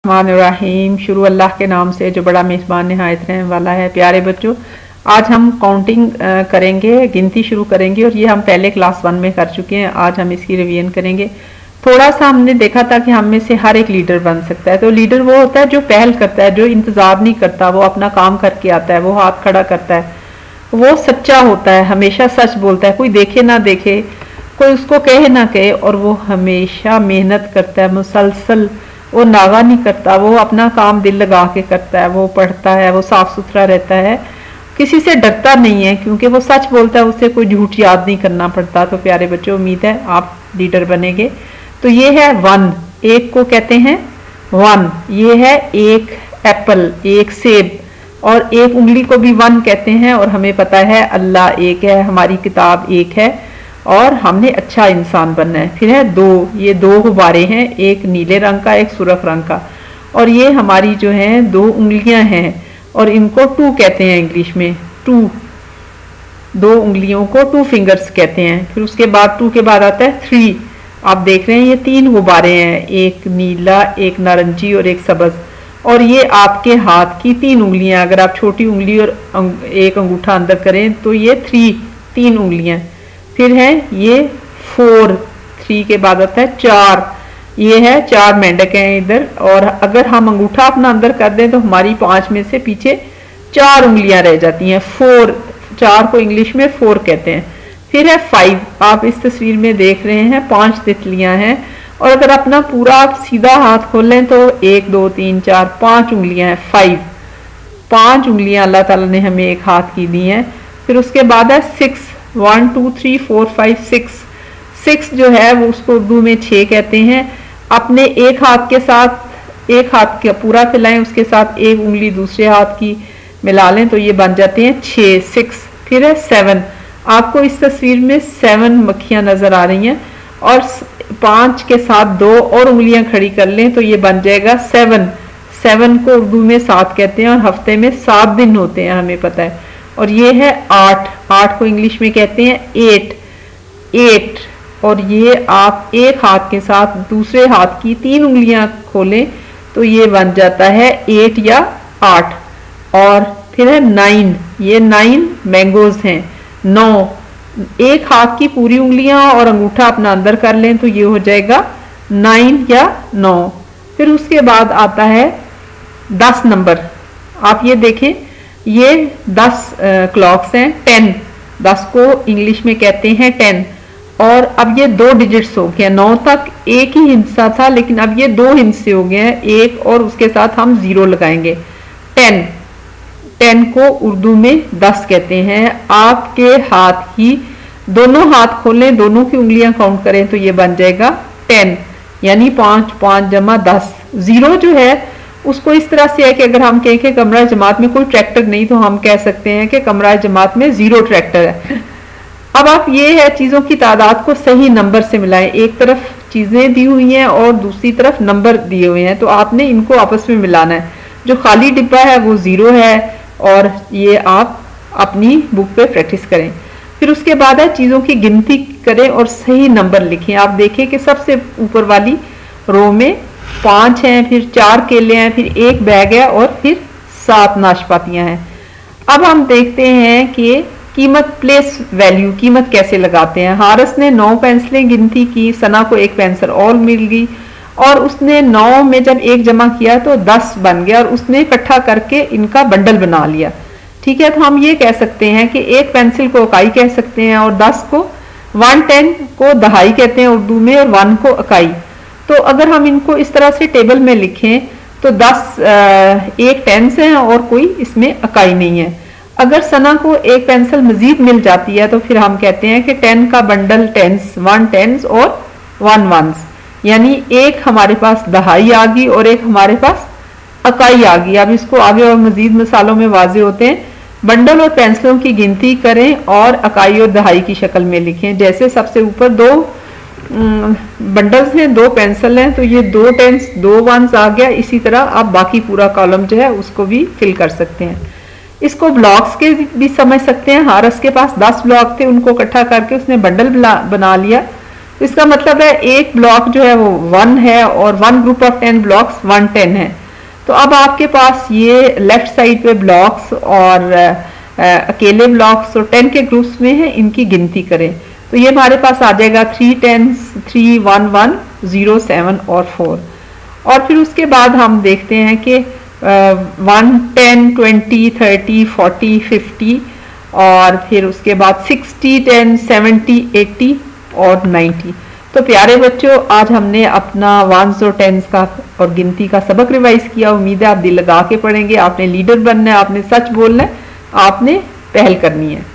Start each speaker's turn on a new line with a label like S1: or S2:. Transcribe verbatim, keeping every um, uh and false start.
S1: रहीम शुरू अल्लाह के नाम से जो बड़ा मेज़बान नहायत रहने वाला है। प्यारे बच्चों, आज हम काउंटिंग करेंगे, गिनती शुरू करेंगे और ये हम पहले क्लास वन में कर चुके हैं। आज हम इसकी रिवीजन करेंगे। थोड़ा सा हमने देखा था कि हम में से हर एक लीडर बन सकता है। तो लीडर वो होता है जो पहल करता है, जो इंतज़ार नहीं करता, वो अपना काम करके आता है, वो हाथ खड़ा करता है, वो सच्चा होता है, हमेशा सच बोलता है, कोई देखे ना देखे, कोई उसको कहे ना कहे, और वो हमेशा मेहनत करता है, मुसलसल, वो नागा नहीं करता, वो अपना काम दिल लगा के करता है, वो पढ़ता है, वो साफ सुथरा रहता है, किसी से डरता नहीं है क्योंकि वो सच बोलता है, उससे कोई झूठ याद नहीं करना पड़ता। तो प्यारे बच्चों, उम्मीद है आप लीडर बनेंगे। तो ये है वन, एक को कहते हैं वन। ये है एक एप्पल, एक सेब, और एक उंगली को भी वन कहते हैं। और हमें पता है अल्लाह एक है, हमारी किताब एक है, और हमने अच्छा इंसान बनना है। फिर है दो, ये दो गुब्बारे हैं, एक नीले रंग का, एक सुर्ख रंग का, और ये हमारी जो है दो उंगलियां हैं, और इनको टू कहते हैं इंग्लिश में। टू, दो उंगलियों को टू फिंगर्स कहते हैं। फिर उसके बाद टू के बाद आता है थ्री। आप देख रहे हैं ये तीन गुब्बारे हैं, एक नीला, एक नारंगी और एक सब्ज, और ये आपके हाथ की तीन उंगलियां। अगर आप छोटी उंगली और एक अंगूठा अंदर करें तो ये थ्री, तीन उंगलियां। फिर है ये फोर, थ्री के बाद आता है चार, ये है चार मेंढक हैं इधर, और अगर हम अंगूठा अपना अंदर कर दें तो हमारी पांच में से पीछे चार उंगलियां रह जाती हैं। फोर, चार को इंग्लिश में फोर कहते हैं। फिर है फाइव, आप इस तस्वीर में देख रहे हैं पांच तितलियां हैं, और अगर अपना पूरा आप सीधा हाथ खोलें तो एक दो तीन चार पांच उंगलियां हैं। फाइव, पांच उंगलियां अल्लाह ताला ने हमें एक हाथ की दी हैं। फिर उसके बाद है six, one two three four five six. Six जो है वो उसको उर्दू में छः कहते हैं। अपने एक हाथ के साथ, एक हाथ का पूरा फैलाएं, उसके साथ एक उंगली दूसरे हाथ की मिला लें तो ये बन जाते हैं छः, सिक्स। फिर है सेवन, आपको इस तस्वीर में सेवन मक्खियां नजर आ रही हैं, और पांच के साथ दो और उंगलियां खड़ी कर लें तो ये बन जाएगा सेवन। सेवन को उर्दू में सात कहते हैं, और हफ्ते में सात दिन होते हैं, हमें पता है। और ये है आठ, आठ को इंग्लिश में कहते हैं एट, एट। और ये आप एक हाथ के साथ दूसरे हाथ की तीन उंगलियां खोलें तो ये बन जाता है एट या आठ। और फिर है नाइन, ये नाइन मैंगोज हैं, नौ। एक हाथ की पूरी उंगलियां और अंगूठा अपना अंदर कर लें तो ये हो जाएगा नाइन या नौ। फिर उसके बाद आता है दस नंबर। आप ये देखें, ये दस क्लॉक्स हैं, टेन, दस को इंग्लिश में कहते हैं टेन। और अब ये दो डिजिट्स हो गए, नौ तक एक ही हिस्सा था लेकिन अब ये दो हिस्से हो गए हैं, एक और उसके साथ हम जीरो लगाएंगे। टेन, टेन को उर्दू में दस कहते हैं। आपके हाथ की दोनों हाथ खोलें, दोनों की उंगलियां काउंट करें तो ये बन जाएगा टेन, यानी पाँच, पाँच जमा दस। जीरो जो है उसको इस तरह से है कि अगर हम कहें कि कमरा जमात में कोई ट्रैक्टर नहीं तो हम कह सकते हैं कि कमरा जमात में जीरो ट्रैक्टर है। अब आप ये है चीज़ों की तादाद को सही नंबर से मिलाएं। एक तरफ चीज़ें दी हुई हैं और दूसरी तरफ नंबर दिए हुए हैं, तो आपने इनको आपस में मिलाना है। जो खाली डिब्बा है वो ज़ीरो है, और ये आप अपनी बुक पे प्रैक्टिस करें। फिर उसके बाद है चीज़ों की गिनती करें और सही नंबर लिखें। आप देखें कि सबसे ऊपर वाली रो में पाँच हैं, फिर चार केले हैं, फिर एक बैग है, और फिर सात नाशपातियाँ हैं। अब हम देखते हैं कि कीमत, प्लेस वैल्यू, कीमत कैसे लगाते हैं। हारिस ने नौ पेंसिलें गिनती की, सना को एक पेंसिल और मिल गई, और उसने नौ में जब एक जमा किया तो दस बन गया, और उसने इकट्ठा करके इनका बंडल बना लिया। ठीक है, तो हम ये कह सकते हैं कि एक पेंसिल को इकाई कह सकते हैं, और दस को, वन टेन को दहाई कहते हैं उर्दू में, और वन को इकाई। तो अगर हम इनको इस तरह से टेबल में लिखें तो दस एक टेंस है और कोई इसमें इकाई नहीं है। अगर सना को एक पेंसिल मजीद मिल जाती है तो फिर हम कहते हैं कि टेन का बंडल टेंस, वन टेंस और वन वंस, यानी एक हमारे पास दहाई आ गई और एक हमारे पास इकाई आ गई। अब इसको आगे और मजीद मिसालों में वाजे होते हैं। बंडल और पेंसिलों की गिनती करें और इकाई और दहाई की शक्ल में लिखें। जैसे सबसे ऊपर दो बंडल्स हैं, दो पेंसिल हैं, तो ये दो टेंस, दो वंस आ गया। इसी तरह आप बाकी पूरा कॉलम जो है उसको भी फिल कर सकते हैं। इसको ब्लॉक्स के भी समझ सकते हैं। हारिस के पास दस ब्लॉक थे, उनको इकट्ठा करके उसने बंडल बना लिया। तो इसका मतलब है एक ब्लॉक जो है वो वन है और one group of ten blocks one ten है। तो अब आपके पास ये लेफ्ट साइड पे ब्लॉक्स और आ, अकेले ब्लॉक्स और टेन के ग्रुप्स में है, इनकी गिनती करें। तो ये हमारे पास आ जाएगा three tens, three one one, zero seven और फोर। और फिर उसके बाद हम देखते हैं कि one ten twenty thirty forty fifty और फिर उसके बाद सिक्सटी टेन सेवेंटी एट्टी और नाइन्टी। तो प्यारे बच्चों, आज हमने अपना वंस और टेंस का और गिनती का सबक रिवाइज किया। उम्मीद है आप दिल लगा के पढ़ेंगे। आपने लीडर बनना है, आपने सच बोलना है, आपने पहल करनी है।